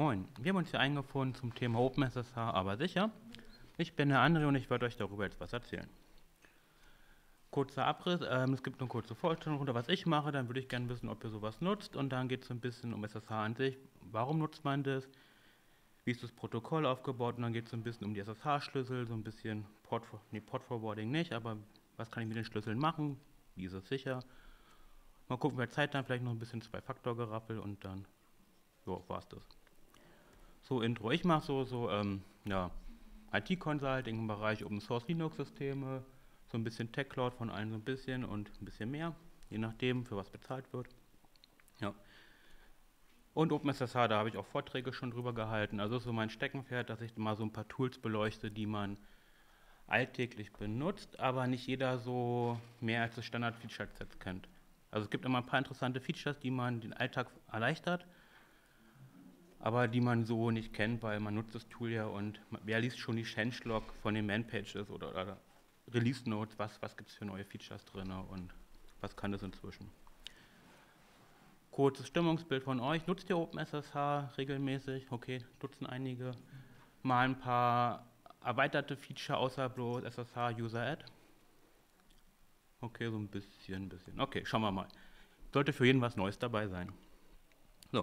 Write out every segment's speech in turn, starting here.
Moin, wir haben uns hier eingefunden zum Thema OpenSSH, aber sicher. Ich bin der André und ich werde euch darüber jetzt was erzählen. Kurzer Abriss, es gibt eine kurze Vorstellung unter was ich mache, dann würde ich gerne wissen, ob ihr sowas nutzt und dann geht es so ein bisschen um SSH an sich. Warum nutzt man das? Wie ist das Protokoll aufgebaut? Und dann geht es so ein bisschen um die SSH-Schlüssel, so ein bisschen Port-Forwarding nicht, aber was kann ich mit den Schlüsseln machen? Wie ist es sicher? Mal gucken, wer Zeit dann vielleicht noch ein bisschen Zwei-Faktor-Gerappel und dann, jo, war's das. So, Intro. Ich mache ja, IT-Consulting im Bereich Open Source Linux-Systeme, so ein bisschen Tech-Cloud von allen so ein bisschen und ein bisschen mehr, je nachdem, für was bezahlt wird. Ja. Und OpenSSH, da habe ich auch Vorträge schon drüber gehalten. Also ist so mein Steckenpferd, dass ich mal so ein paar Tools beleuchte, die man alltäglich benutzt, aber nicht jeder so mehr als das Standard-Feature-Set kennt. Also es gibt immer ein paar interessante Features, die man den Alltag erleichtert, aber die man so nicht kennt, weil man nutzt das Tool ja und wer liest schon die Changelog von den Man-Pages oder Release-Notes, was gibt es für neue Features drin und was kann das inzwischen. Kurzes Stimmungsbild von euch, nutzt ihr OpenSSH regelmäßig? Okay, nutzen einige. Mal ein paar erweiterte Feature außer bloß SSH User Add. Okay, so ein bisschen. Okay, schauen wir mal. Sollte für jeden was Neues dabei sein. So.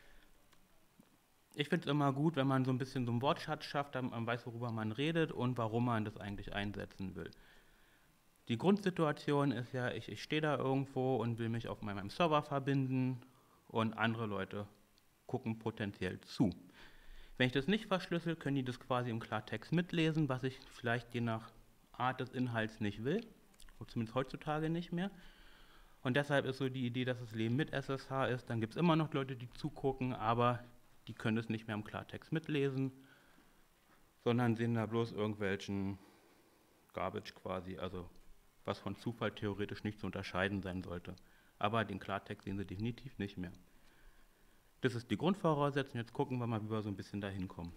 Ich finde es immer gut, wenn man so ein bisschen so einen Wortschatz schafft, damit man weiß, worüber man redet und warum man das eigentlich einsetzen will. Die Grundsituation ist ja, ich stehe da irgendwo und will mich auf meinem Server verbinden und andere Leute gucken potenziell zu. Wenn ich das nicht verschlüssel, können die das quasi im Klartext mitlesen, was ich vielleicht je nach Art des Inhalts nicht will, oder zumindest heutzutage nicht mehr. Und deshalb ist so die Idee, dass das Leben mit SSH ist, dann gibt es immer noch Leute, die zugucken, aber die können es nicht mehr im Klartext mitlesen, sondern sehen da bloß irgendwelchen Garbage quasi, also was von Zufall theoretisch nicht zu unterscheiden sein sollte. Aber den Klartext sehen sie definitiv nicht mehr. Das ist die Grundvoraussetzung, jetzt gucken wir mal, wie wir so ein bisschen da hinkommen.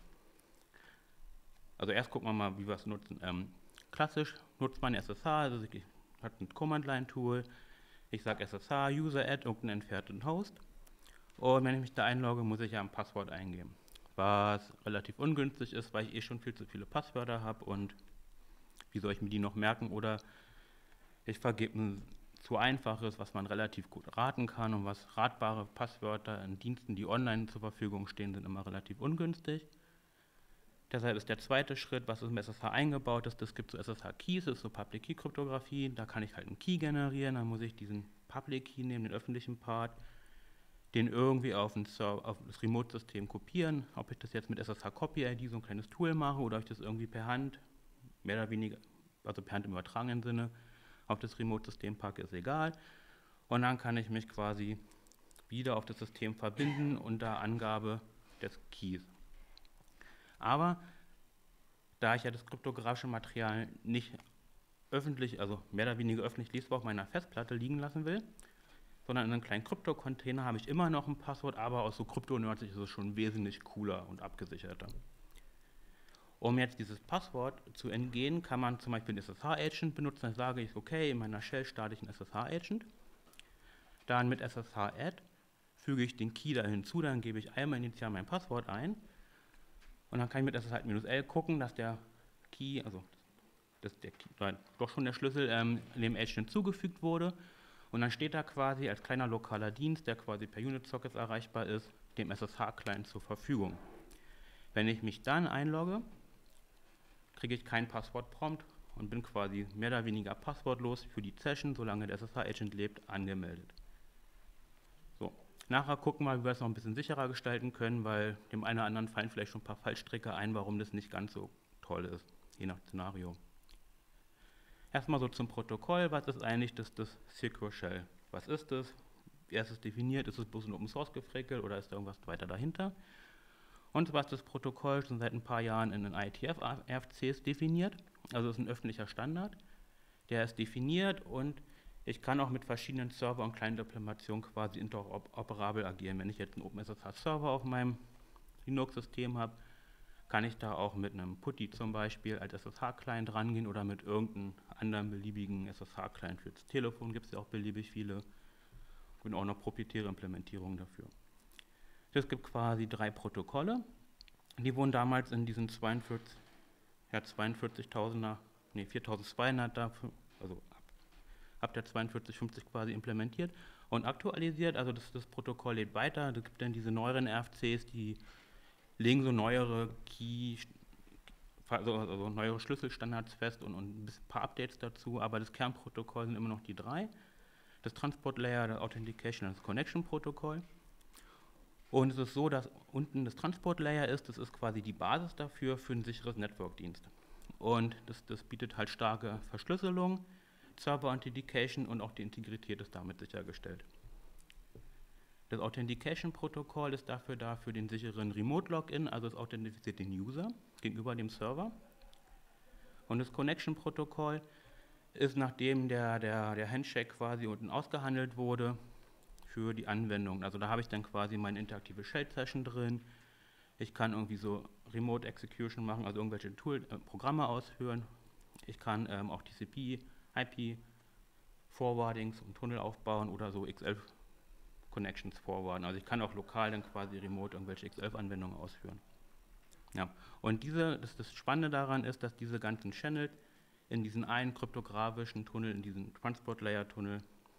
Also erst gucken wir mal, wie wir es nutzen. Klassisch nutzt man SSH, also ich habe ein Command-Line-Tool, ich sage SSH, User Add, irgendeinen entfernten Host. Und wenn ich mich da einlogge, muss ich ja ein Passwort eingeben. Was relativ ungünstig ist, weil ich schon viel zu viele Passwörter habe und wie soll ich mir die noch merken? Oder ich vergebe ein zu einfaches, was man relativ gut raten kann und was ratbare Passwörter in Diensten, die online zur Verfügung stehen, sind immer relativ ungünstig. Deshalb ist der zweite Schritt, was im SSH eingebaut ist, es gibt so SSH-Keys, das ist so Public Key Kryptographie, da kann ich halt einen Key generieren, dann muss ich diesen Public Key nehmen, den öffentlichen Part, den irgendwie auf das Remote-System kopieren, ob ich das jetzt mit SSH Copy-ID so ein kleines Tool mache oder ob ich das irgendwie per Hand, mehr oder weniger, also per Hand im übertragenen Sinne, auf das Remote-System packe, ist egal. Und dann kann ich mich quasi wieder auf das System verbinden unter Angabe des Keys. Aber da ich ja das kryptografische Material nicht öffentlich, also mehr oder weniger öffentlich lesbar auf meiner Festplatte liegen lassen will, sondern in einem kleinen Krypto-Container habe ich immer noch ein Passwort, aber aus so Krypto-Nerds ist es schon wesentlich cooler und abgesicherter. Um jetzt dieses Passwort zu entgehen, kann man zum Beispiel einen SSH-Agent benutzen. Dann sage ich, okay, in meiner Shell starte ich einen SSH-Agent. Dann mit SSH-Add füge ich den Key da hinzu, dann gebe ich einmal initial mein Passwort ein. Und dann kann ich mit SSH-L gucken, dass der Key, also doch schon der Schlüssel in dem Agent hinzugefügt wurde. Und dann steht da quasi als kleiner lokaler Dienst, der quasi per Unit-Sockets erreichbar ist, dem SSH-Client zur Verfügung. Wenn ich mich dann einlogge, kriege ich keinen Passwort-Prompt und bin quasi mehr oder weniger passwortlos für die Session, solange der SSH-Agent lebt, angemeldet. So, nachher gucken wir, wie wir es noch ein bisschen sicherer gestalten können, weil dem einen oder anderen fallen vielleicht schon ein paar Fallstricke ein, warum das nicht ganz so toll ist, je nach Szenario. Erstmal so zum Protokoll, was ist eigentlich das Secure Shell? Was ist das? Wie ist es definiert? Ist es bloß ein Open Source Gefrickel oder ist da irgendwas weiter dahinter? Und was das Protokoll schon seit ein paar Jahren in den IETF-RFCs definiert, also ist ein öffentlicher Standard, der ist definiert und ich kann auch mit verschiedenen Server- und Client-Implementationen quasi interoperabel agieren. Wenn ich jetzt einen OpenSSH-Server auf meinem Linux-System habe, kann ich da auch mit einem PuTTY zum Beispiel als SSH-Client rangehen oder mit irgendeinem anderen beliebigen SSH-Client. Für das Telefon gibt es ja auch beliebig viele und auch noch proprietäre Implementierungen dafür. Es gibt quasi 3 Protokolle. Die wurden damals in diesen 42.000er, nee 4200 also ab der 4250 quasi implementiert und aktualisiert. Also das Protokoll lädt weiter. Es gibt dann diese neueren RFCs, die legen so neuere also neuere Schlüsselstandards fest und ein paar Updates dazu, aber das Kernprotokoll sind immer noch die 3. Das Transport Layer, das Authentication und das Connection Protokoll. Und es ist so, dass unten das Transport Layer ist, das ist quasi die Basis dafür für ein sicheres Network-Dienst. Und das bietet halt starke Verschlüsselung, Server Authentication und auch die Integrität ist damit sichergestellt. Das Authentication-Protokoll ist dafür da für den sicheren Remote-Login, also es authentifiziert den User gegenüber dem Server. Und das Connection-Protokoll ist, nachdem der Handshake quasi unten ausgehandelt wurde, für die Anwendung. Also da habe ich dann quasi meine interaktive Shell-Session drin. Ich kann irgendwie so Remote Execution machen, also irgendwelche Programme ausführen. Ich kann auch TCP, IP Forwardings und Tunnel aufbauen oder so X11 Connections forwarden. Also ich kann auch lokal dann quasi remote irgendwelche X11-Anwendungen ausführen. Ja. Und das Spannende daran ist, dass diese ganzen Channels in diesen einen kryptografischen Tunnel, in diesen Transport Layer Tunnel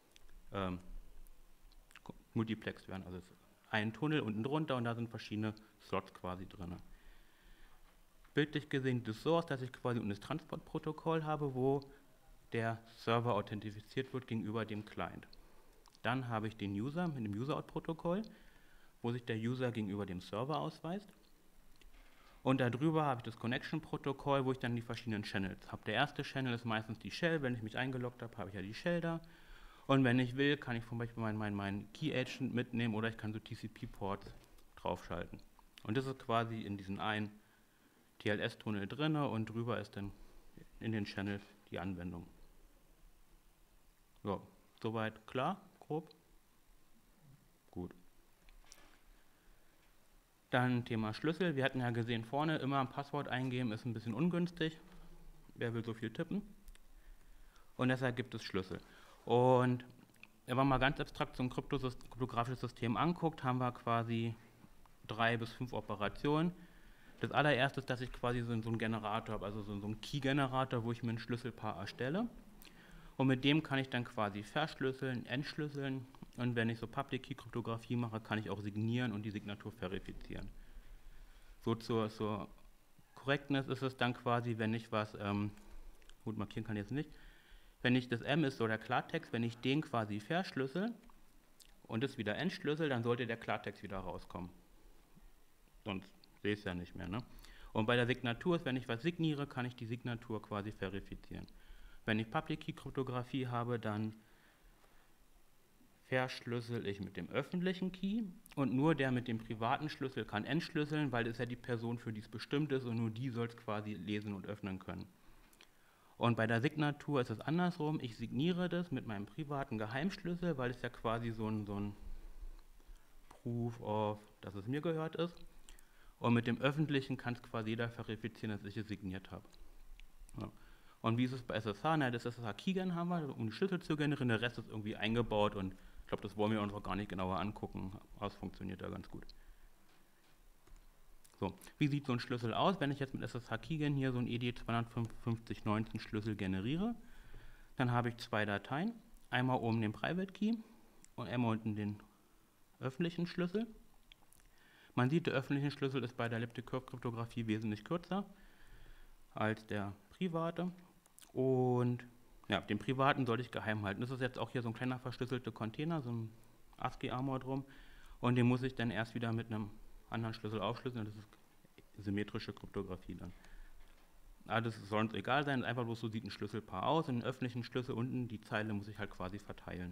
multiplext werden. Also es ist ein Tunnel unten drunter und da sind verschiedene Slots quasi drin. Bildlich gesehen sieht es so aus, dass ich quasi das Transportprotokoll habe, wo der Server authentifiziert wird gegenüber dem Client. Dann habe ich den User mit dem User-Out-Protokoll, wo sich der User gegenüber dem Server ausweist. Und darüber habe ich das Connection-Protokoll, wo ich dann die verschiedenen Channels habe. Der erste Channel ist meistens die Shell. Wenn ich mich eingeloggt habe, habe ich ja die Shell da. Und wenn ich will, kann ich zum Beispiel meinen Key-Agent mitnehmen oder ich kann so TCP-Ports draufschalten. Und das ist quasi in diesem einen TLS-Tunnel drin und drüber ist dann in den Channels die Anwendung. So, soweit klar, grob? Gut. Dann Thema Schlüssel. Wir hatten ja gesehen, vorne immer ein Passwort eingeben ist ein bisschen ungünstig. Wer will so viel tippen? Und deshalb gibt es Schlüssel. Und wenn man mal ganz abstrakt so ein kryptografisches System anguckt, haben wir quasi 3 bis 5 Operationen. Das allererste ist, dass ich quasi so einen Generator habe, also so einen Key-Generator, wo ich mir ein Schlüsselpaar erstelle. Und mit dem kann ich dann quasi verschlüsseln, entschlüsseln. Und wenn ich so Public-Key-Kryptographie mache, kann ich auch signieren und die Signatur verifizieren. So zur Correctness ist es dann quasi, wenn ich was, gut markieren kann ich jetzt nicht, wenn ich das M ist so der Klartext, wenn ich den quasi verschlüssel und es wieder entschlüssel, dann sollte der Klartext wieder rauskommen. Sonst sehe ich es ja nicht mehr. Ne? Und bei der Signatur ist, wenn ich was signiere, kann ich die Signatur quasi verifizieren. Wenn ich Public Key Kryptographie habe, dann verschlüssel ich mit dem öffentlichen Key und nur der mit dem privaten Schlüssel kann entschlüsseln, weil es ja die Person, für die es bestimmt ist und nur die soll es quasi lesen und öffnen können. Und bei der Signatur ist es andersrum, ich signiere das mit meinem privaten Geheimschlüssel, weil es ja quasi so ein Proof of, dass es mir gehört ist. Und mit dem öffentlichen kann es quasi jeder verifizieren, dass ich es signiert habe. Ja. Und wie ist es bei SSH? Na, das SSH-Keygen haben wir, um die Schlüssel zu generieren, der Rest ist irgendwie eingebaut und ich glaube, das wollen wir uns auch gar nicht genauer angucken, aber es funktioniert da ganz gut. So, wie sieht so ein Schlüssel aus? Wenn ich jetzt mit SSH-Keygen hier so einen ED25519 Schlüssel generiere, dann habe ich 2 Dateien. Einmal oben den Private Key und einmal unten den öffentlichen Schlüssel. Man sieht, der öffentliche Schlüssel ist bei der Elliptic Curve Kryptographie wesentlich kürzer als der private. Und ja, den privaten sollte ich geheim halten. Das ist jetzt auch hier so ein kleiner verschlüsselter Container, so ein ASCII-Armor drum. Und den muss ich dann erst wieder mit einem anderen Schlüssel aufschlüsseln. Das ist symmetrische Kryptographie dann. Aber das soll uns egal sein, einfach bloß so sieht ein Schlüsselpaar aus. Und den öffentlichen Schlüssel unten, die Zeile muss ich halt quasi verteilen.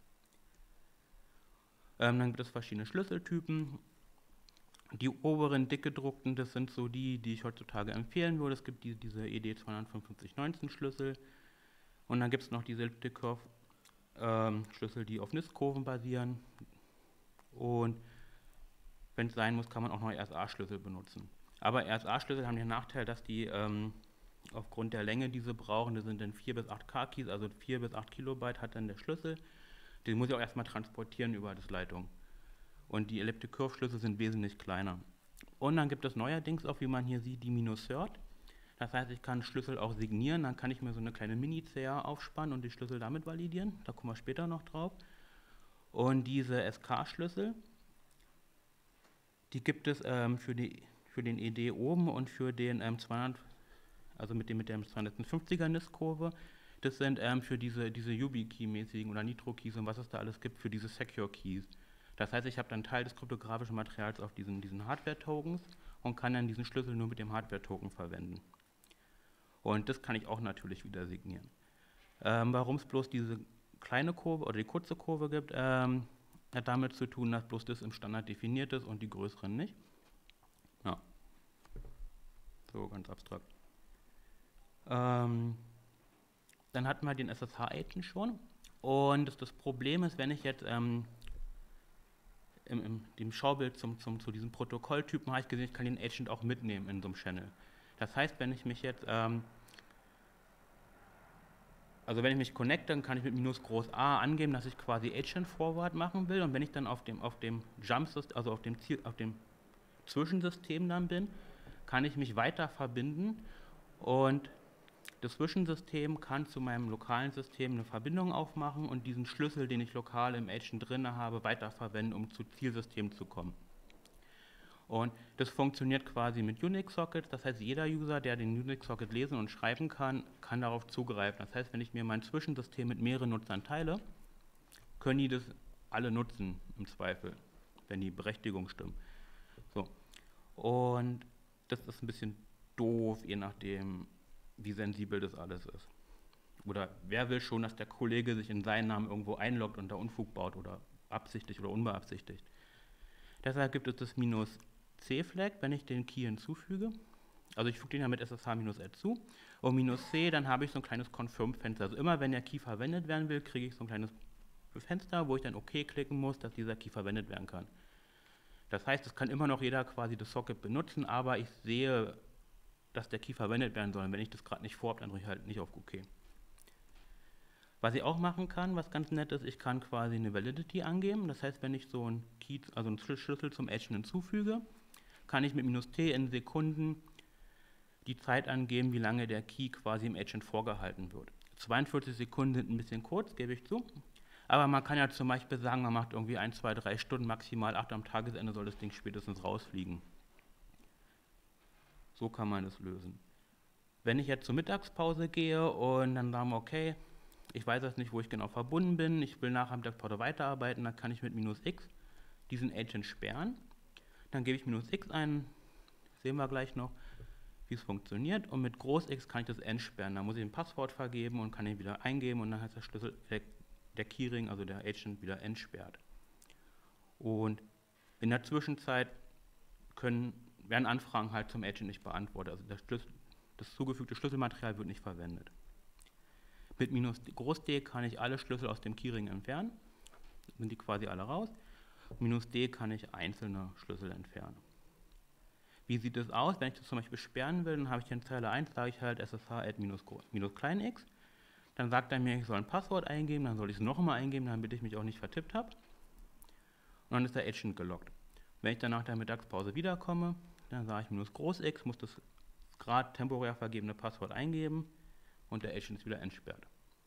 Dann gibt es verschiedene Schlüsseltypen. Die oberen dick gedruckten, das sind so die ich heutzutage empfehlen würde. Es gibt diese ED25519 Schlüssel und dann gibt es noch diese Elliptic Curve Schlüssel, die auf NIST-Kurven basieren und wenn es sein muss, kann man auch noch RSA-Schlüssel benutzen. Aber RSA-Schlüssel haben den Nachteil, dass die aufgrund der Länge, die sie brauchen, das sind dann 4 bis 8 K-Keys, also 4 bis 8 Kilobyte hat dann der Schlüssel. Den muss ich auch erstmal transportieren über das Leitung. Und die Elliptic-Curve-Schlüssel sind wesentlich kleiner. Und dann gibt es neuerdings auch, wie man hier sieht, die Minus-Third. Das heißt, ich kann Schlüssel auch signieren, dann kann ich mir so eine kleine Mini-CA aufspannen und die Schlüssel damit validieren. Da kommen wir später noch drauf. Und diese SK-Schlüssel, die gibt es für den ED oben und für den 200, also mit der 250er NIST-Kurve. Das sind für diese YubiKey-mäßigen oder Nitro-Keys und was es da alles gibt, für diese Secure-Keys. Das heißt, ich habe dann Teil des kryptografischen Materials auf diesen Hardware-Tokens und kann dann diesen Schlüssel nur mit dem Hardware-Token verwenden. Und das kann ich auch natürlich wieder signieren. Warum es bloß diese kleine Kurve oder die kurze Kurve gibt, hat damit zu tun, dass bloß das im Standard definiert ist und die größeren nicht. Ja. So ganz abstrakt. Dann hatten wir den SSH-Agent schon. Und das Problem ist, wenn ich jetzt dem Schaubild zu diesem Protokolltypen habe ich gesehen, ich kann den Agent auch mitnehmen in so einem Channel. Das heißt, wenn ich mich jetzt, wenn ich mich connecte, dann kann ich mit minus groß A angeben, dass ich quasi Agent Forward machen will. Und wenn ich dann auf dem Jump-System, also auf dem Zwischensystem dann bin, kann ich mich weiter verbinden und das Zwischensystem kann zu meinem lokalen System eine Verbindung aufmachen und diesen Schlüssel, den ich lokal im Agent drin habe, weiterverwenden, um zu Zielsystem zu kommen. Und das funktioniert quasi mit Unix-Sockets, das heißt, jeder User, der den Unix-Socket lesen und schreiben kann, kann darauf zugreifen. Das heißt, wenn ich mir mein Zwischensystem mit mehreren Nutzern teile, können die das alle nutzen, im Zweifel, wenn die Berechtigung stimmt. So. Und das ist ein bisschen doof, je nachdem, wie sensibel das alles ist. Oder wer will schon, dass der Kollege sich in seinen Namen irgendwo einloggt und da Unfug baut oder absichtlich oder unbeabsichtigt. Deshalb gibt es das -C-Flag, wenn ich den Key hinzufüge. Also ich füge den ja mit SSH-L zu. Und -C, dann habe ich so ein kleines Confirm-Fenster. Also immer wenn der Key verwendet werden will, kriege ich so ein kleines Fenster, wo ich dann OK klicken muss, dass dieser Key verwendet werden kann. Das heißt, es kann immer noch jeder quasi das Socket benutzen, aber ich sehe, dass der Key verwendet werden soll. Und wenn ich das gerade nicht vorhabe, dann drücke ich halt nicht auf OK. Was ich auch machen kann, was ganz nett ist, ich kann quasi eine Validity angeben. Das heißt, wenn ich so einen Key, also einen Schlüssel zum Agent hinzufüge, kann ich mit -T in Sekunden die Zeit angeben, wie lange der Key quasi im Agent vorgehalten wird. 42 Sekunden sind ein bisschen kurz, gebe ich zu. Aber man kann ja zum Beispiel sagen, man macht irgendwie 1, 2, 3 Stunden, maximal 8 am Tagesende soll das Ding spätestens rausfliegen. So kann man es lösen. Wenn ich jetzt zur Mittagspause gehe und dann sagen wir, okay, ich weiß jetzt nicht, wo ich genau verbunden bin, ich will nach der Mittagspause weiterarbeiten, dann kann ich mit -X diesen Agent sperren. Dann gebe ich -X ein, sehen wir gleich noch, wie es funktioniert. Und mit Groß-X kann ich das entsperren. Da muss ich ein Passwort vergeben und kann ihn wieder eingeben und dann heißt der Schlüssel, der Keyring, also der Agent, wieder entsperrt. Und in der Zwischenzeit werden Anfragen halt zum Agent nicht beantwortet. Also das zugefügte Schlüsselmaterial wird nicht verwendet. Mit -D kann ich alle Schlüssel aus dem Keyring entfernen. Dann sind die quasi alle raus. -D kann ich einzelne Schlüssel entfernen. Wie sieht es aus, wenn ich das zum Beispiel sperren will? Dann habe ich hier in Zeile 1, sage ich halt SSH-X. Dann sagt er mir, ich soll ein Passwort eingeben, dann soll ich es nochmal eingeben, damit ich mich auch nicht vertippt habe. Und dann ist der Agent gelockt. Wenn ich dann nach der Mittagspause wiederkomme, dann sage ich -X, muss das gerade temporär vergebene Passwort eingeben und der Agent ist wieder entsperrt.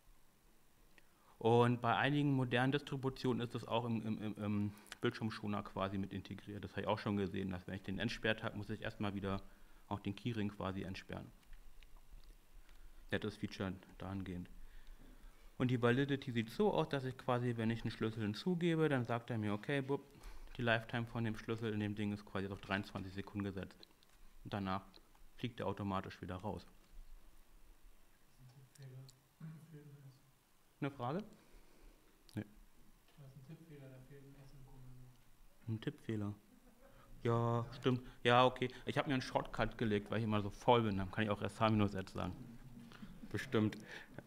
Und bei einigen modernen Distributionen ist das auch im Bildschirmschoner quasi mit integriert. Das habe ich auch schon gesehen, dass wenn ich den entsperrt habe, muss ich erstmal wieder auch den Keyring quasi entsperren. Nettes Feature dahingehend. Und die Validity sieht so aus, dass ich quasi, wenn ich einen Schlüssel hinzugebe, dann sagt er mir, okay, die Lifetime von dem Schlüssel in dem Ding ist quasi auf 23 Sekunden gesetzt. Und danach fliegt er automatisch wieder raus. Eine Frage? Nee. Das ist ein Tippfehler, da fehlt ein S im Kommando. Ein Tippfehler. Ja, stimmt. Ja, okay. Ich habe mir einen Shortcut gelegt, weil ich immer so faul bin. Dann kann ich auch SH-S sagen. Bestimmt.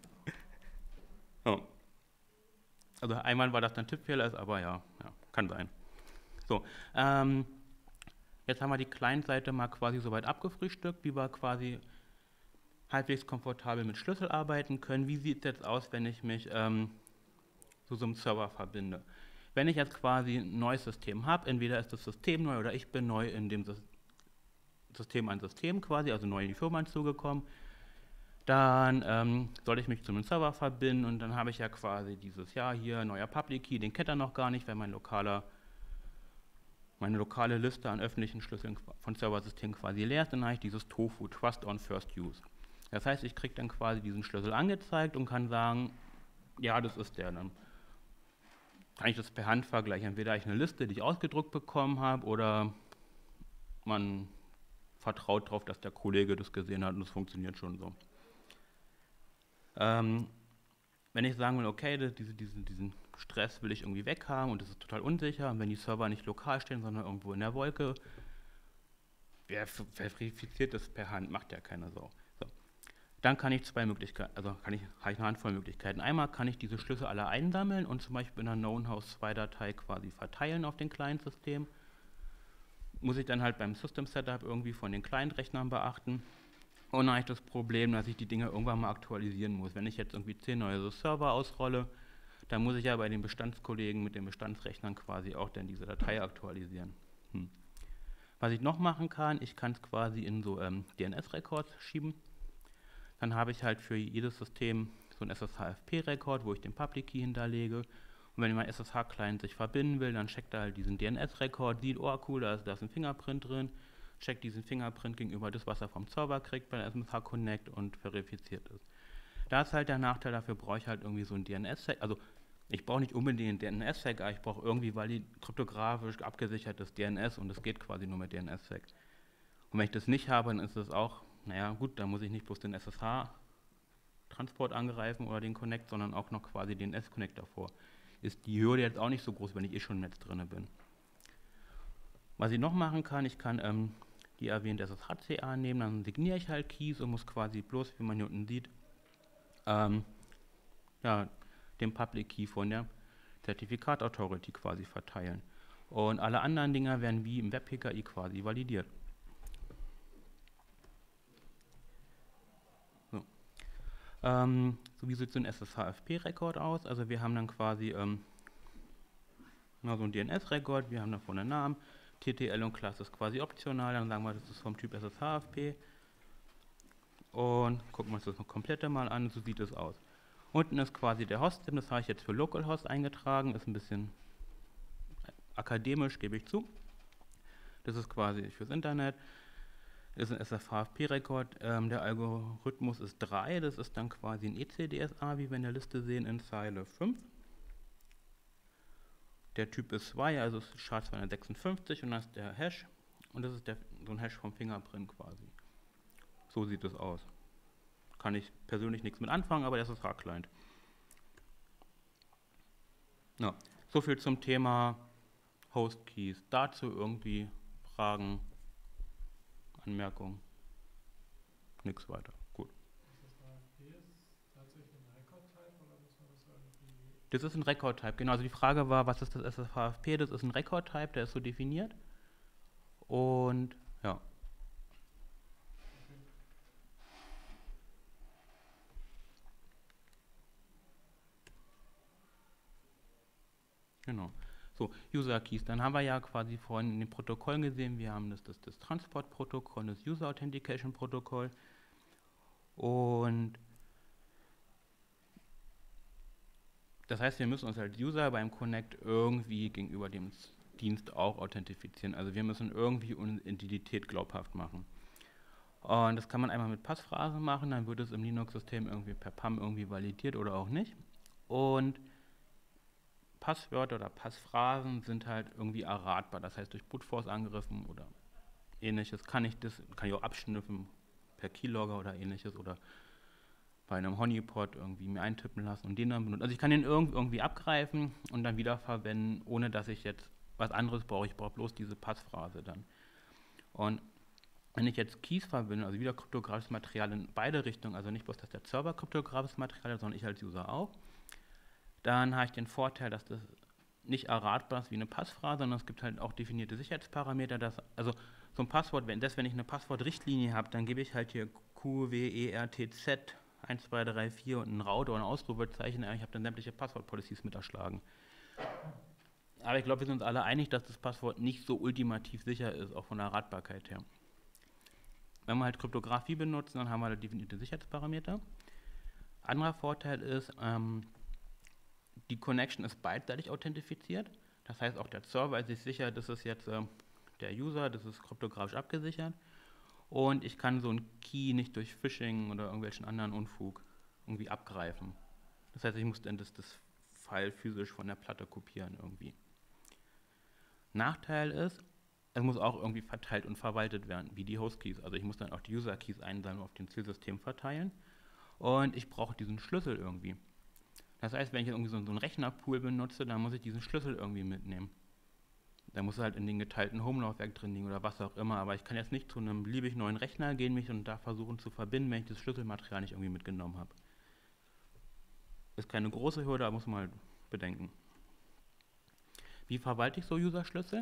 Ja. Also einmal war das dann Tippfehler ist, aber ja, kann sein. So, jetzt haben wir die Client-Seite mal quasi soweit abgefrühstückt, wie wir quasi halbwegs komfortabel mit Schlüssel arbeiten können. Wie sieht es jetzt aus, wenn ich mich zu so einem Server verbinde? Wenn ich jetzt quasi ein neues System habe, entweder ist das System neu oder ich bin neu in dem System an System quasi, also neu in die Firma hinzugekommen, dann soll ich mich zu einem Server verbinden und dann habe ich ja quasi dieses Jahr hier neuer Public Key, den kennt er noch gar nicht, weil meine lokale Liste an öffentlichen Schlüsseln von Serversystemen quasi leer ist, dann habe ich dieses Tofu, Trust on First Use. Das heißt, ich kriege dann quasi diesen Schlüssel angezeigt und kann sagen, ja, das ist der. Dann kann ich das per Hand vergleichen. Entweder habe ich eine Liste, die ich ausgedruckt bekommen habe, oder man vertraut darauf, dass der Kollege das gesehen hat und das funktioniert schon so. Wenn ich sagen will, okay, diesen Stress will ich irgendwie weghaben und das ist total unsicher, und wenn die Server nicht lokal stehen, sondern irgendwo in der Wolke, wer verifiziert das per Hand? Macht ja keiner so. Dann kann ich zwei Möglichkeiten, also habe ich eine Handvoll Möglichkeiten. Einmal kann ich diese Schlüssel alle einsammeln und zum Beispiel in einer Known-House-2-Datei quasi verteilen auf den Client-System. Muss ich dann halt beim System-Setup irgendwie von den Client-Rechnern beachten. Und dann habe ich das Problem, dass ich die Dinge irgendwann mal aktualisieren muss. Wenn ich jetzt irgendwie 10 neue Server ausrolle, dann muss ich ja bei den Bestandskollegen mit den Bestandsrechnern quasi auch dann diese Datei aktualisieren. Was ich noch machen kann, ich kann es quasi in so DNS-Records schieben. Dann habe ich halt für jedes System so einen SSH-FP-Record, wo ich den Public Key hinterlege. Und wenn mein SSH-Client sich verbinden will, dann checkt er halt diesen DNS-Record, sieht, oh cool, da ist ein Fingerprint drin, checkt diesen Fingerprint gegenüber das, was er vom Server kriegt bei der SSH Connect und verifiziert es. Da ist halt der Nachteil, dafür brauche ich halt irgendwie so ein DNS-Sec. Also ich brauche nicht unbedingt einen DNS-Sec, aber ich brauche irgendwie kryptografisch abgesichertes DNS und das geht quasi nur mit DNS-Sec. Und wenn ich das nicht habe, dann ist es auch, naja gut, dann muss ich nicht bloß den SSH-Transport angreifen oder den Connect, sondern auch noch quasi den S-Connect davor. Ist die Hürde jetzt auch nicht so groß, wenn ich schon im Netz drin bin. Was ich noch machen kann, ich kann die erwähnte SSH-CA nehmen, dann signiere ich halt Keys und muss quasi bloß, wie man hier unten sieht, den Public Key von der Zertifikat Authority quasi verteilen. Und alle anderen Dinger werden wie im Web-PKI quasi validiert. So wie sieht so ein SSH-FP-Record aus? Also wir haben dann quasi so einen DNS-Record, wir haben davon einen Namen, TTL und Class ist quasi optional, dann sagen wir, das ist vom Typ SSH-FP. Und gucken wir uns das noch komplett mal an, so sieht es aus. Unten ist quasi der Host, das habe ich jetzt für Localhost eingetragen, ist ein bisschen akademisch, gebe ich zu. Das ist quasi fürs Internet. Ist ein SSH-FP-Record, der Algorithmus ist 3, das ist dann quasi ein ECDSA, wie wir in der Liste sehen, in Zeile 5. Der Typ ist 2, also ist SHA-256 und das ist der Hash und das ist so ein Hash vom Fingerprint quasi. So sieht es aus. Kann ich persönlich nichts mit anfangen, aber das ist SSH-Client. Ja, so viel zum Thema Host-Keys. Dazu irgendwie Fragen? Anmerkung, nichts weiter. Gut. SSH-FP ist tatsächlich ein Record-Type oder muss man das irgendwie? Das ist ein Record-Type, genau. Also die Frage war, was ist das SSH-FP? Das ist ein Record-Type, der ist so definiert. Und ja. Okay. Genau. So, User Keys, dann haben wir ja quasi vorhin in den Protokollen gesehen, wir haben das Transport-Protokoll, das User Authentication-Protokoll und das heißt, wir müssen uns als User beim Connect irgendwie gegenüber dem Dienst auch authentifizieren, also wir müssen irgendwie unsere Identität glaubhaft machen. Und das kann man einmal mit Passphrasen machen, dann wird es im Linux-System irgendwie per PAM irgendwie validiert oder auch nicht. Und Passwörter oder Passphrasen sind halt irgendwie erratbar, das heißt durch Brute Force Angriffen oder ähnliches kann ich auch abschnüffeln per Keylogger oder ähnliches oder bei einem Honeypot irgendwie mir eintippen lassen und den dann benutzen. Also ich kann den irgendwie abgreifen und dann wiederverwenden, ohne dass ich jetzt was anderes brauche. Ich brauche bloß diese Passphrase dann. Und wenn ich jetzt Keys verbinde, also wieder kryptografisches Material in beide Richtungen, also nicht bloß, dass der Server kryptografisches Material hat, sondern ich als User auch, dann habe ich den Vorteil, dass das nicht erratbar ist wie eine Passphrase, sondern es gibt halt auch definierte Sicherheitsparameter. Also so ein Passwort, wenn ich eine Passwortrichtlinie habe, dann gebe ich halt hier QWERTZ 1, 2, 3, 4 und ein Raute oder ein Ausrufezeichen. Ich habe dann sämtliche Passwort-Policies mit erschlagen. Aber ich glaube, wir sind uns alle einig, dass das Passwort nicht so ultimativ sicher ist, auch von der Ratbarkeit her. Wenn wir halt Kryptographie benutzen, dann haben wir halt definierte Sicherheitsparameter. Anderer Vorteil ist, die Connection ist beidseitig authentifiziert. Das heißt, auch der Server ist sich sicher, das ist jetzt der User, das ist kryptografisch abgesichert. Und ich kann so einen Key nicht durch Phishing oder irgendwelchen anderen Unfug irgendwie abgreifen. Das heißt, ich muss dann das File physisch von der Platte kopieren irgendwie. Nachteil ist, es muss auch irgendwie verteilt und verwaltet werden, wie die Host-Keys. Also ich muss dann auch die User-Keys einsammeln und auf dem Zielsystem verteilen. Und ich brauche diesen Schlüssel irgendwie. Das heißt, wenn ich irgendwie so einen Rechnerpool benutze, dann muss ich diesen Schlüssel irgendwie mitnehmen. Da muss er halt in den geteilten Home-Laufwerk drin liegen oder was auch immer. Aber ich kann jetzt nicht zu einem beliebig neuen Rechner gehen, mich und da versuchen zu verbinden, wenn ich das Schlüsselmaterial nicht irgendwie mitgenommen habe. Ist keine große Hürde, aber muss man halt bedenken. Wie verwalte ich so User-Schlüssel?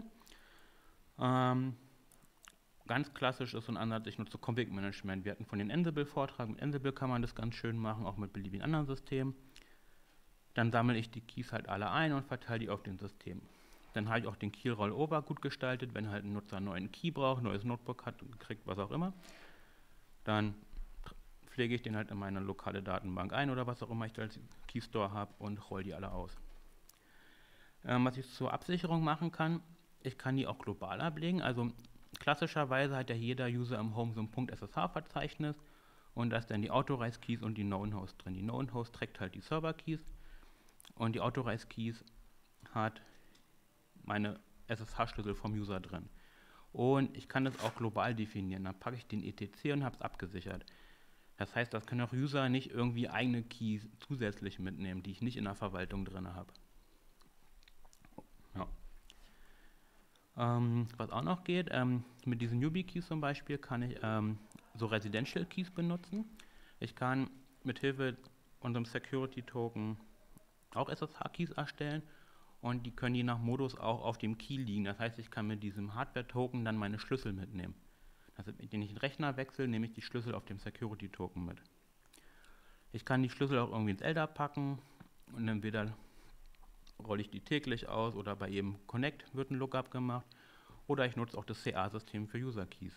Ganz klassisch ist so ein Ansatz, ich nutze Config-Management. Wir hatten von den Ansible-Vortrag, mit Ansible kann man das ganz schön machen, auch mit beliebigen anderen Systemen. Dann sammle ich die Keys halt alle ein und verteile die auf den System. Dann habe ich auch den Key-Rollover gut gestaltet, wenn halt ein Nutzer einen neuen Key braucht, neues Notebook hat, kriegt, was auch immer. Dann pflege ich den halt in meine lokale Datenbank ein oder was auch immer ich da als Keystore habe und roll die alle aus. Was ich zur Absicherung machen kann, ich kann die auch global ablegen. Also klassischerweise hat ja jeder User im Home so ein .ssh-Verzeichnis und da ist dann die Authorized Keys und die Known Host drin. Die Known Host trägt halt die Server Keys und die Authorized Keys hat meine SSH-Schlüssel vom User drin. Und ich kann das auch global definieren. Dann packe ich den etc und habe es abgesichert. Das heißt, das können auch User nicht irgendwie eigene Keys zusätzlich mitnehmen, die ich nicht in der Verwaltung drin habe. Ja. Was auch noch geht, mit diesen Newbie-Keys zum Beispiel kann ich so Residential-Keys benutzen. Ich kann mithilfe unserem Security-Token auch SSH-Keys erstellen und die können je nach Modus auch auf dem Key liegen. Das heißt, ich kann mit diesem Hardware-Token dann meine Schlüssel mitnehmen. Also wenn ich den Rechner wechsle, nehme ich die Schlüssel auf dem Security-Token mit. Ich kann die Schlüssel auch irgendwie ins LDAP packen und entweder rolle ich die täglich aus oder bei jedem Connect wird ein Lookup gemacht oder ich nutze auch das CA-System für User-Keys.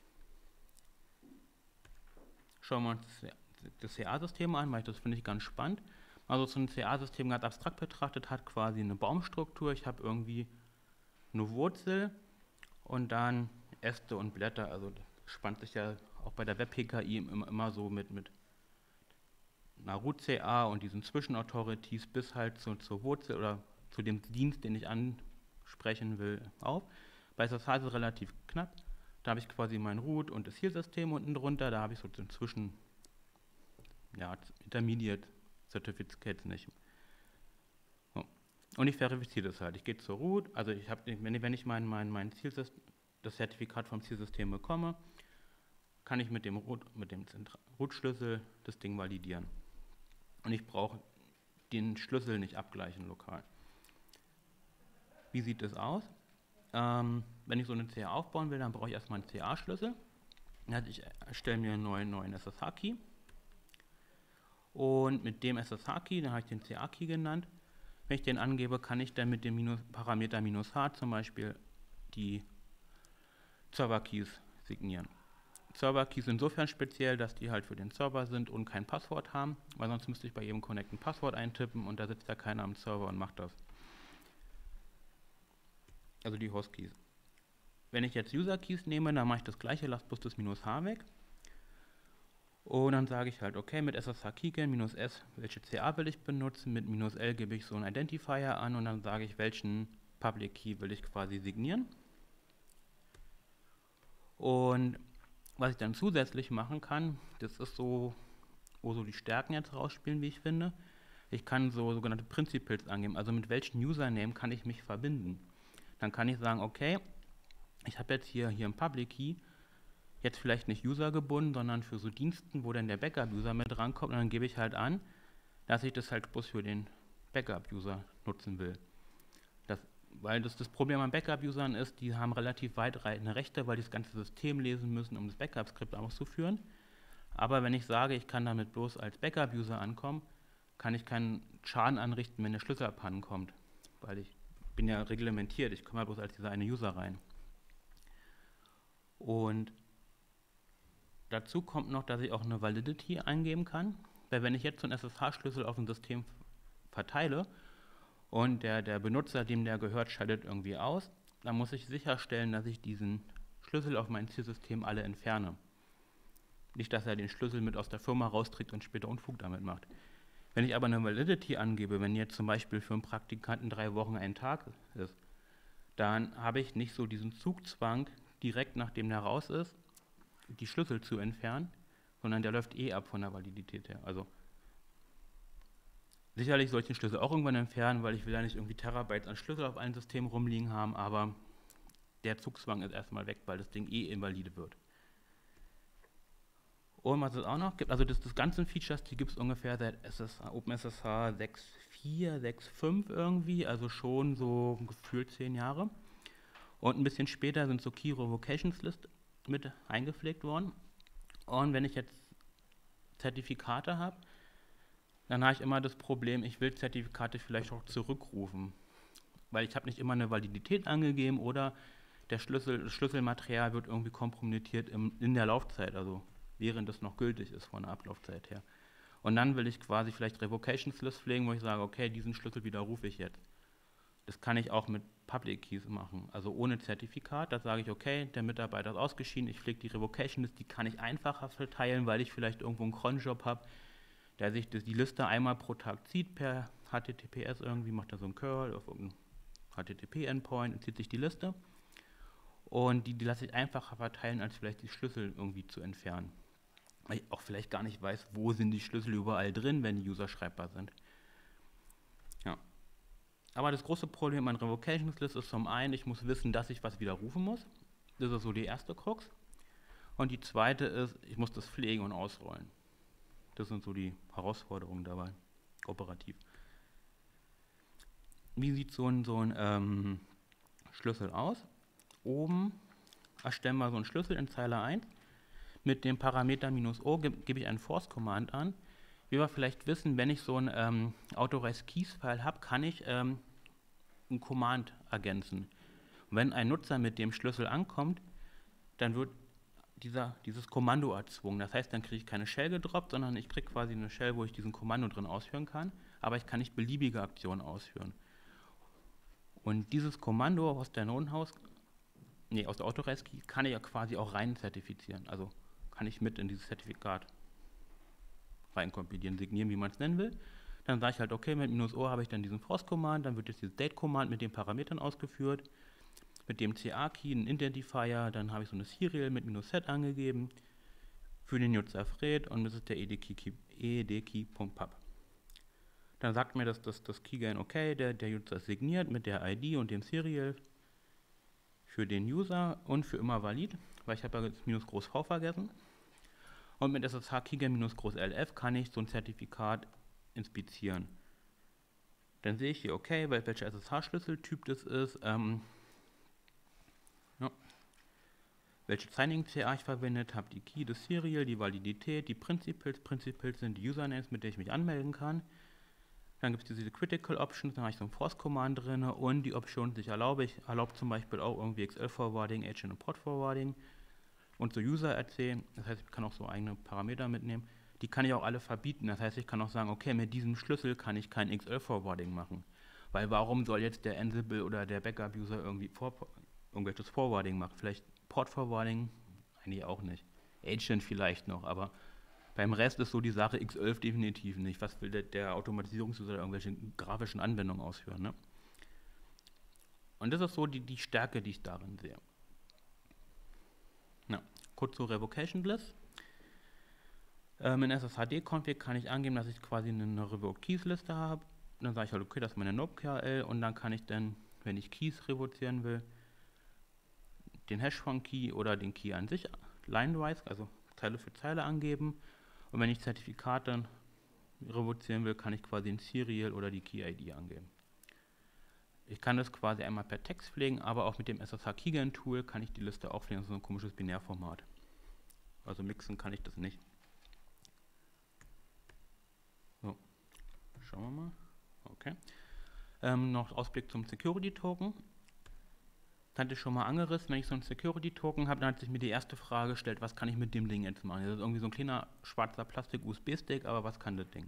Schauen wir uns das CA-System an, weil das finde ich ganz spannend. Also so ein CA-System ganz abstrakt betrachtet hat quasi eine Baumstruktur. Ich habe irgendwie eine Wurzel und dann Äste und Blätter. Also das spannt sich ja auch bei der Web-PKI immer so mit einer Root-CA und diesen Zwischenauthorities bis halt zur Wurzel oder zu dem Dienst, den ich ansprechen will, auf. Bei SSH ist es relativ knapp. Da habe ich quasi mein Root und das Zielsystem unten drunter. Da habe ich so zwischen Intermediate Certificates nicht. So. Und ich verifiziere das halt. Ich gehe zur Root, also ich habe, wenn ich mein Zielsystem, das Zertifikat vom Zielsystem bekomme, kann ich mit dem Root-Schlüssel das Ding validieren. Und ich brauche den Schlüssel nicht abgleichen lokal. Wie sieht das aus? Wenn ich so eine CA aufbauen will, dann brauche ich erstmal einen CA-Schlüssel. Also ich erstelle mir einen neuen SSH-Key. Und mit dem SSH-Key, den habe ich den CA-Key genannt, wenn ich den angebe, kann ich dann mit dem Parameter -h zum Beispiel die Server-Keys signieren. Server-Keys sind insofern speziell, dass die halt für den Server sind und kein Passwort haben, weil sonst müsste ich bei jedem Connect ein Passwort eintippen und da sitzt ja keiner am Server und macht das. Also die Host-Keys. Wenn ich jetzt User-Keys nehme, dann mache ich das gleiche, lasse bloß das -h weg. Und dann sage ich halt, okay, mit SSH-Keygen, -s, welche CA will ich benutzen, mit -l gebe ich so einen Identifier an und dann sage ich, welchen Public Key will ich quasi signieren. Und was ich dann zusätzlich machen kann, das ist so, wo so die Stärken jetzt rausspielen, wie ich finde. Ich kann so sogenannte Principals angeben, also mit welchen Username kann ich mich verbinden. Dann kann ich sagen, okay, ich habe jetzt hier einen Public Key, jetzt vielleicht nicht usergebunden, sondern für so Diensten, wo dann der Backup-User mit rankommt und dann gebe ich halt an, dass ich das halt bloß für den Backup-User nutzen will. Weil das Problem an Backup-Usern ist, die haben relativ weitreichende Rechte, weil die das ganze System lesen müssen, um das Backup-Skript auszuführen. Aber wenn ich sage, ich kann damit bloß als Backup-User ankommen, kann ich keinen Schaden anrichten, wenn der Schlüssel abhanden kommt, weil ich bin ja reglementiert, ich komme ja bloß als dieser eine User rein. Und dazu kommt noch, dass ich auch eine Validity eingeben kann, weil wenn ich jetzt so einen SSH-Schlüssel auf ein System verteile und der Benutzer, dem der gehört, schaltet irgendwie aus, dann muss ich sicherstellen, dass ich diesen Schlüssel auf mein Zielsystem alle entferne. Nicht, dass er den Schlüssel mit aus der Firma rausträgt und später Unfug damit macht. Wenn ich aber eine Validity angebe, wenn jetzt zum Beispiel für einen Praktikanten 3 Wochen ein Tag ist, dann habe ich nicht so diesen Zugzwang, direkt nachdem der raus ist, die Schlüssel zu entfernen, sondern der läuft eh ab von der Validität her. Also sicherlich soll ich den Schlüssel auch irgendwann entfernen, weil ich will ja nicht irgendwie Terabytes an Schlüssel auf allen Systemen rumliegen haben, aber der Zugzwang ist erstmal weg, weil das Ding eh invalide wird. Und was es auch noch gibt, also das ganzen Features, die gibt es ungefähr seit OpenSSH 6.4, 6.5 irgendwie, also schon so gefühlt 10 Jahre. Und ein bisschen später sind so Key Revocations List mit eingepflegt worden. Und wenn ich jetzt Zertifikate habe, dann habe ich immer das Problem, ich will Zertifikate vielleicht auch zurückrufen. Weil ich habe nicht immer eine Validität angegeben oder das Schlüsselmaterial wird irgendwie kompromittiert in der Laufzeit, also während es noch gültig ist von der Ablaufzeit her. Und dann will ich quasi vielleicht Revocations List pflegen, wo ich sage, okay, diesen Schlüssel widerrufe ich jetzt. Das kann ich auch mit Public Keys machen, also ohne Zertifikat. Da sage ich, okay, der Mitarbeiter ist ausgeschieden, ich pflege die Revocation List, die kann ich einfacher verteilen, weil ich vielleicht irgendwo einen Cronjob habe, der sich die Liste einmal pro Tag zieht per HTTPS irgendwie, macht da so einen Curl auf irgendeinen HTTP-Endpoint und zieht sich die Liste. Und die lasse ich einfacher verteilen, als vielleicht die Schlüssel irgendwie zu entfernen. Weil ich auch vielleicht gar nicht weiß, wo sind die Schlüssel überall drin, wenn die User schreibbar sind. Ja. Aber das große Problem an Revocations List ist zum einen, ich muss wissen, dass ich was widerrufen muss. Das ist so die erste Krux. Und die zweite ist, ich muss das pflegen und ausrollen. Das sind so die Herausforderungen dabei, operativ. Wie sieht so ein Schlüssel aus? Oben erstellen wir so einen Schlüssel in Zeile 1. Mit dem Parameter "-o" gebe ich einen Force-Command an. Wie wir vielleicht wissen, wenn ich so ein Authorized-Keys-File habe, kann ich ein Command ergänzen. Und wenn ein Nutzer mit dem Schlüssel ankommt, dann wird dieses Kommando erzwungen. Das heißt, dann kriege ich keine Shell gedroppt, sondern ich kriege quasi eine Shell, wo ich diesen Kommando drin ausführen kann, aber ich kann nicht beliebige Aktionen ausführen. Und dieses Kommando aus der aus der Authorized Key kann ich ja quasi auch rein zertifizieren. Also kann ich mit in dieses Zertifikat reinkompilieren, signieren, wie man es nennen will. Dann sage ich halt, okay, mit "-o" habe ich dann diesen Force-Command, dann wird jetzt dieses Date-Command mit den Parametern ausgeführt, mit dem CA-Key, einen Identifier, dann habe ich so eine Serial mit "-set" angegeben, für den Nutzer Fred und das ist der ED-Key.pub. Dann sagt mir das Keygain, okay, der User ist signiert mit der ID und dem Serial für den User und für immer valid, weil ich habe ja jetzt "-V" vergessen. Und mit SSH Keygain "-LF" kann ich so ein Zertifikat inspizieren. Dann sehe ich hier, okay, welcher SSH-Schlüsseltyp das ist, welche Signing-CA ich verwendet habe, die Key, das Serial, die Validität, die Principals. Principals sind die Usernames, mit denen ich mich anmelden kann. Dann gibt es diese Critical Options, dann habe ich so ein Force-Command drin und die Optionen, die ich erlaube. Ich erlaube zum Beispiel auch irgendwie XL-Forwarding, Agent und Port-Forwarding und so User-RC. Das heißt, ich kann auch so eigene Parameter mitnehmen. Die kann ich auch alle verbieten. Das heißt, ich kann auch sagen, okay, mit diesem Schlüssel kann ich kein XL-Forwarding machen. Weil warum soll jetzt der Ansible oder der Backup-User irgendwie irgendwelches Forwarding machen? Vielleicht Port-Forwarding? Eigentlich auch nicht. Agent vielleicht noch, aber beim Rest ist so die Sache X11 definitiv nicht. Was will der Automatisierungsuser irgendwelche grafischen Anwendungen ausführen? Ne? Und das ist so die Stärke, die ich darin sehe. Ja, kurz zur Revocation List. In SSHD-Config kann ich angeben, dass ich quasi eine Revoked Keys Liste habe. Dann sage ich halt, okay, das ist meine NoPKL und dann kann ich dann, wenn ich Keys revozieren will, den Hash von Key oder den Key an sich line-wise, also Zeile für Zeile angeben. Und wenn ich Zertifikate revozieren will, kann ich quasi den Serial oder die Key-ID angeben. Ich kann das quasi einmal per Text pflegen, aber auch mit dem SSH Keygen Tool kann ich die Liste auch pflegen. Das ist so ein komisches Binärformat. Also mixen kann ich das nicht. So, schauen wir mal. Okay. Noch Ausblick zum Security-Token. Das hatte ich schon mal angerissen. Wenn ich so einen Security-Token habe, dann hat sich mir die erste Frage gestellt, was kann ich mit dem Ding jetzt machen? Das ist irgendwie so ein kleiner schwarzer Plastik-USB-Stick, aber was kann das Ding?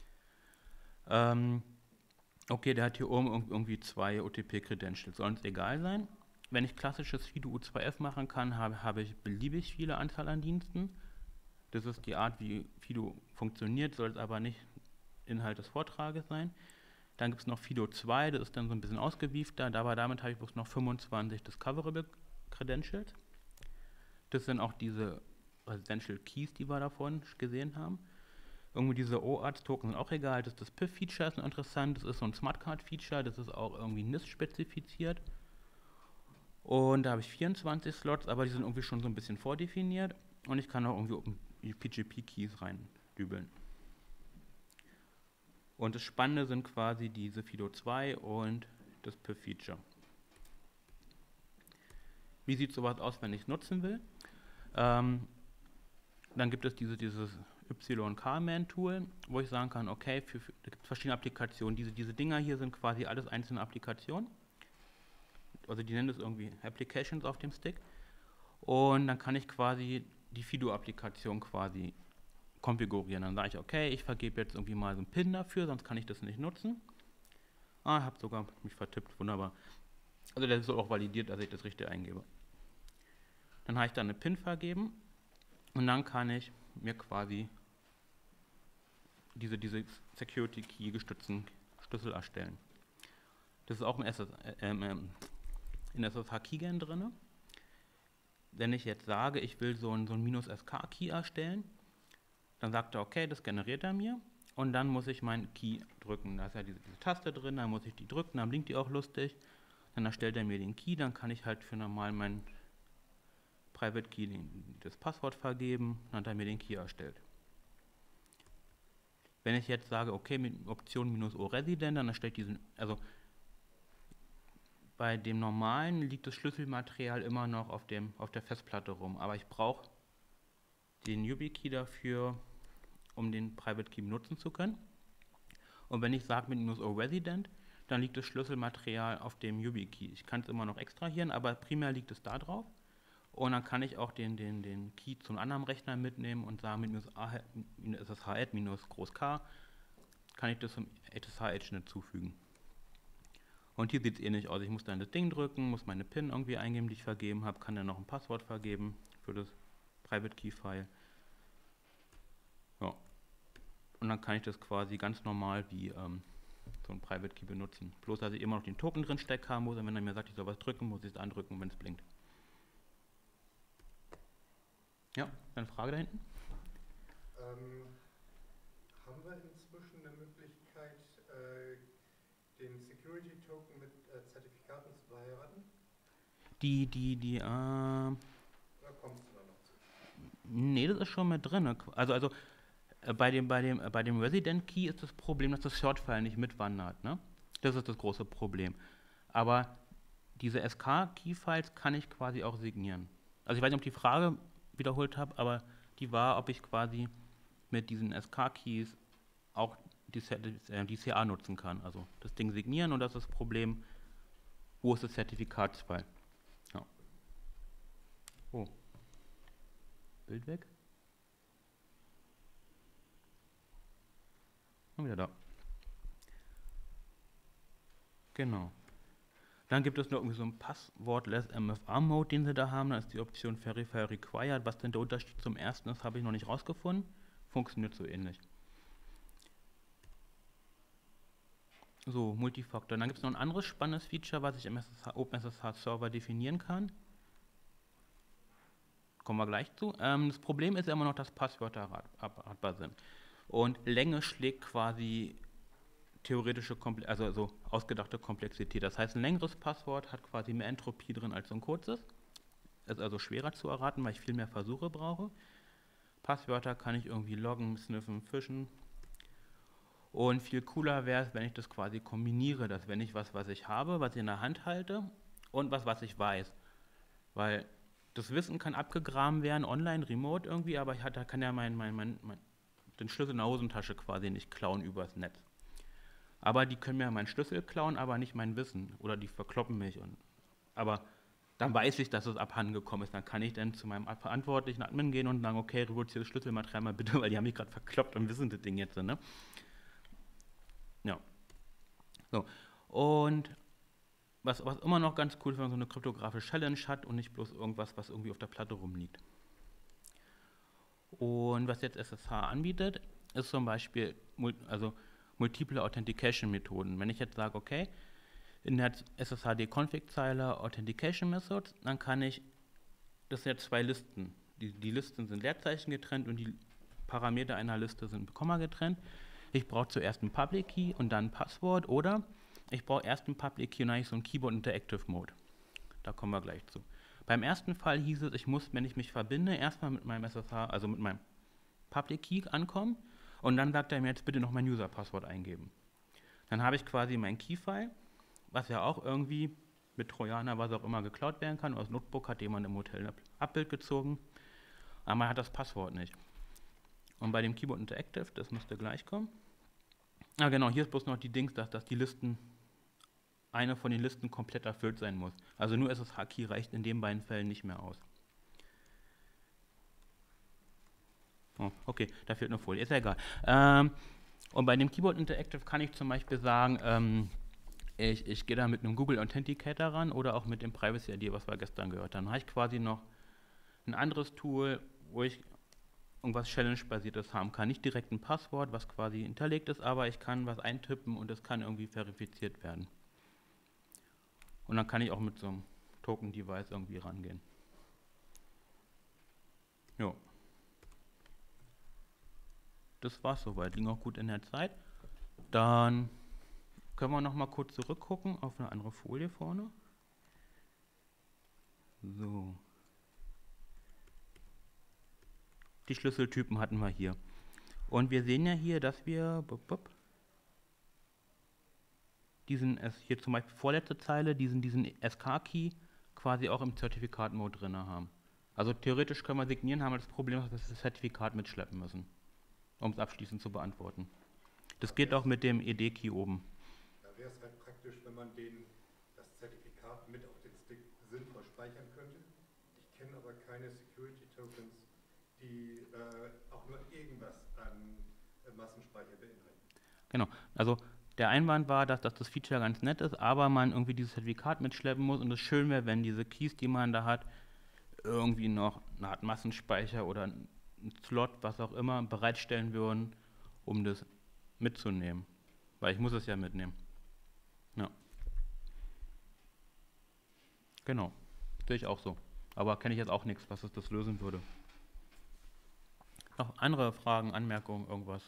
Okay, der hat hier oben irgendwie 2 OTP-Credentials. Soll uns egal sein. Wenn ich klassisches FIDO U2F machen kann, habe ich beliebig viele Anzahl an Diensten. Das ist die Art, wie FIDO funktioniert, soll es aber nicht Inhalt des Vortrages sein. Dann gibt es noch FIDO 2, das ist dann so ein bisschen ausgewiefter, aber damit habe ich bloß noch 25 Discoverable Credentials. Das sind auch diese Residential Keys, die wir davon gesehen haben. Irgendwie diese OAuth-Token sind auch egal, das PIF-Feature ist interessant, das ist so ein Smartcard-Feature, das ist auch irgendwie NIST-spezifiziert. Und da habe ich 24 Slots, aber die sind irgendwie schon so ein bisschen vordefiniert und ich kann auch irgendwie PGP-Keys reindübeln. Und das Spannende sind quasi diese FIDO 2 und das PIF-Feature. Wie sieht sowas aus, wenn ich es nutzen will? Dann gibt es dieses YK-Man-Tool, wo ich sagen kann, okay, da gibt es verschiedene Applikationen. Diese Dinger hier sind quasi alles einzelne Applikationen. Also die nennen es irgendwie Applications auf dem Stick. Und dann kann ich quasi die FIDO-Applikation quasi konfigurieren. Dann sage ich, okay, ich vergebe jetzt irgendwie mal so einen PIN dafür, sonst kann ich das nicht nutzen. Ich habe sogar mich vertippt, wunderbar. Also das ist auch validiert, dass ich das richtig eingebe. Dann habe ich dann eine PIN vergeben und dann kann ich mir quasi diese Security Key gestützten Schlüssel erstellen. Das ist auch in SSH Keygen drin. Wenn ich jetzt sage, ich will so einen -SK Key erstellen, dann sagt er, okay, das generiert er mir und dann muss ich meinen Key drücken. Da ist ja diese Taste drin, dann muss ich die drücken, dann blinkt die auch lustig. Dann erstellt er mir den Key, dann kann ich halt für normal meinen Private Key das Passwort vergeben, dann hat er mir den Key erstellt. Wenn ich jetzt sage, okay, mit Option -O Resident, dann erstellt diesen, also bei dem normalen liegt das Schlüsselmaterial immer noch auf der Festplatte rum, aber ich brauche den YubiKey dafür, um den Private Key benutzen zu können. Und wenn ich sage mit -O Resident, dann liegt das Schlüsselmaterial auf dem YubiKey. Ich kann es immer noch extrahieren, aber primär liegt es da drauf. Und dann kann ich auch den Key zu einem anderen Rechner mitnehmen und sagen, mit -SSH-Add -K kann ich das zum SSH-Edge hinzufügen. Und hier sieht es ähnlich aus. Ich muss dann das Ding drücken, muss meine PIN irgendwie eingeben, die ich vergeben habe, kann dann noch ein Passwort vergeben für das Private Key File. Ja. Und dann kann ich das quasi ganz normal wie so ein Private Key benutzen. Bloß, dass ich immer noch den Token drin stecken haben muss und wenn er mir sagt, ich soll was drücken, muss ich es andrücken, wenn es blinkt. Ja, eine Frage da hinten? Haben wir inzwischen eine Möglichkeit, den Security Token mit Zertifikaten zu verheiraten? Oder kommst du da noch zu? Nee, das ist schon mit drin. Also bei dem Resident Key ist das Problem, dass das Short-File nicht mitwandert. Ne? Das ist das große Problem. Aber diese SK-Key-Files kann ich quasi auch signieren. Also ich weiß nicht, ob ich die Frage wiederholt habe, aber die war, ob ich quasi mit diesen SK-Keys auch die CA nutzen kann. Also das Ding signieren und das ist das Problem, wo ist das Zertifikatsfile? Ja. Oh. Bild weg. Und wieder da. Genau. Dann gibt es noch irgendwie so einen Passwortless MFA-Mode, den sie da haben. Da ist die Option Verify Required. Was denn der Unterschied zum ersten ist, habe ich noch nicht rausgefunden. Funktioniert so ähnlich. So, Multifaktor. Dann gibt es noch ein anderes spannendes Feature, was ich im OpenSSH-Server definieren kann. Kommen wir gleich zu. Das Problem ist immer noch, dass Passwörter erratbar sind. Und Länge schlägt quasi theoretische, also ausgedachte Komplexität. Das heißt, ein längeres Passwort hat quasi mehr Entropie drin als so ein kurzes. Ist also schwerer zu erraten, weil ich viel mehr Versuche brauche. Passwörter kann ich irgendwie loggen, sniffen, fischen. Und viel cooler wäre es, wenn ich das quasi kombiniere, dass wenn ich was ich habe, was ich in der Hand halte und was ich weiß. Weil das Wissen kann abgegraben werden, online, remote irgendwie, aber da kann ja den Schlüssel in der Hosentasche quasi nicht klauen übers Netz. Aber die können mir meinen Schlüssel klauen, aber nicht mein Wissen. Oder die verkloppen mich. Aber dann weiß ich, dass es abhanden gekommen ist. Dann kann ich dann zu meinem verantwortlichen Admin gehen und sagen, okay, revolutioniert das Schlüsselmaterial mal bitte, weil die haben mich gerade verkloppt und wissen das Ding jetzt. Ne? Ja. So. Und was immer noch ganz cool ist, wenn man so eine kryptografische Challenge hat und nicht bloß irgendwas, was irgendwie auf der Platte rumliegt. Und was jetzt SSH anbietet, ist zum Beispiel multiple Authentication-Methoden. Wenn ich jetzt sage, okay, in der SSH-Config-Zeile Authentication Methods, dann kann ich, das sind jetzt zwei Listen. Die Listen sind Leerzeichen getrennt und die Parameter einer Liste sind mit Komma getrennt. Ich brauche zuerst einen Public Key und dann ein Passwort oder ich brauche erst einen Public Key und dann habe ich so einen Keyboard Interactive Mode. Da kommen wir gleich zu. Beim ersten Fall hieß es, ich muss, wenn ich mich verbinde, erstmal mit meinem SSH, also mit meinem Public Key ankommen und dann sagt er mir jetzt bitte noch mein User-Passwort eingeben. Dann habe ich quasi mein Key-File, was ja auch irgendwie mit Trojaner, was auch immer, geklaut werden kann. Aus Notebook hat jemand im Hotel ein Abbild gezogen, aber man hat das Passwort nicht. Und bei dem Keyboard Interactive, das müsste gleich kommen. Ah genau, hier ist bloß noch die Dings, dass die Listen, eine von den Listen komplett erfüllt sein muss. Also nur SSH-Key reicht in den beiden Fällen nicht mehr aus. Oh, okay, da fehlt eine Folie, ist ja egal. Und bei dem Keyboard Interactive kann ich zum Beispiel sagen, ich gehe da mit einem Google Authenticator ran oder auch mit dem Privacy ID, was wir gestern gehört haben. Dann habe ich quasi noch ein anderes Tool, wo ich irgendwas Challenge-basiertes haben kann. Nicht direkt ein Passwort, was quasi hinterlegt ist, aber ich kann was eintippen und es kann irgendwie verifiziert werden. Und dann kann ich auch mit so einem Token-Device irgendwie rangehen. Jo. Das war's soweit. Ging auch gut in der Zeit. Dann können wir noch mal kurz zurückgucken auf eine andere Folie vorne. So. Die Schlüsseltypen hatten wir hier. Und wir sehen ja hier, dass wir hier zum Beispiel vorletzte Zeile, diesen SK-Key quasi auch im Zertifikat-Mode drin haben. Also theoretisch können wir signieren, haben wir das Problem, dass wir das Zertifikat mitschleppen müssen, um es abschließend zu beantworten. Das geht auch mit dem ED-Key oben. Da wäre es halt praktisch, wenn man das Zertifikat mit auf den Stick sinnvoll speichern könnte. Ich kenne aber keine Security-Tokens, die auch nur irgendwas an Massenspeicher beinhalten. Genau, also der Einwand war, dass das Feature ganz nett ist, aber man irgendwie dieses Zertifikat mitschleppen muss und es schön wäre, wenn diese Keys, die man da hat, irgendwie noch eine Art Massenspeicher oder einen Slot, was auch immer, bereitstellen würden, um das mitzunehmen. Weil ich muss es ja mitnehmen. Ja. Genau, sehe ich auch so. Aber kenne ich jetzt auch nichts, was es das lösen würde. Noch andere Fragen, Anmerkungen, irgendwas?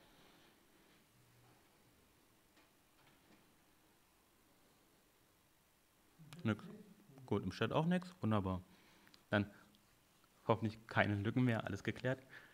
Nix. Gut, im Chat auch nichts. Wunderbar. Dann hoffentlich keine Lücken mehr, alles geklärt.